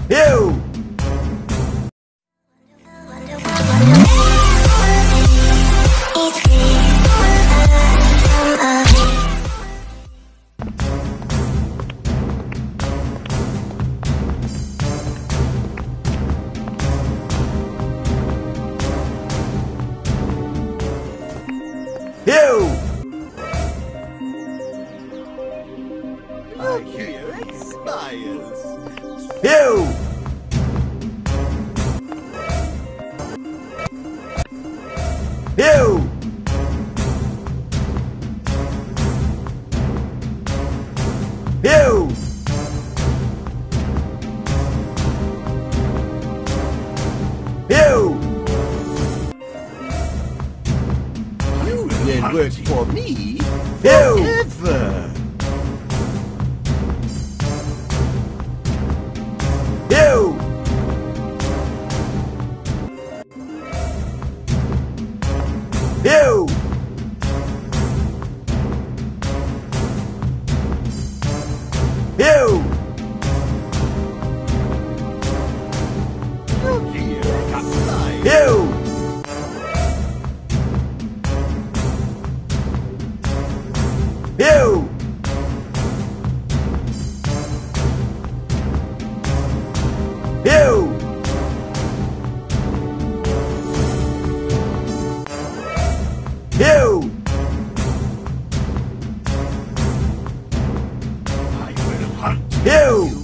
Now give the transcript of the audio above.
Ew! Ew! Look here, it smiles. Ew! Ew! Ew! Ew! You will work for me Ew! forever. Ew! Ew! Ew! Look here, Captain. Ew! Ew! Ew! Ew! I will hunt Ew!